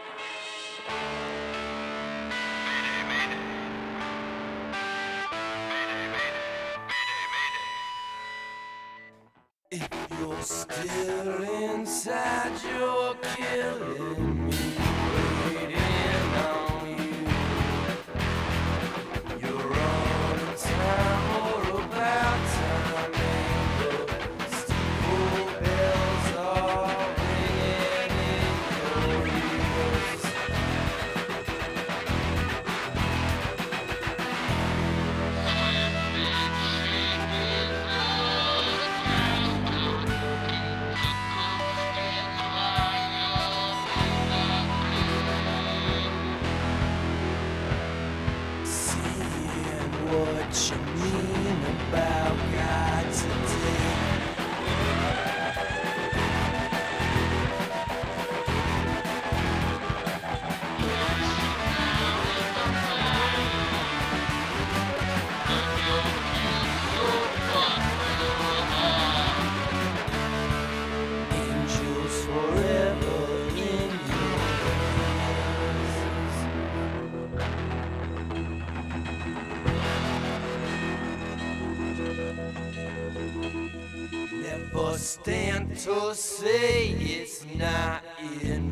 If you're still inside, you're killing me. Waiting on you. You're on time or about time, and the steeple bells are ringing in your ears. What you mean about God today? Angels forever in your never stand to say it's not enough.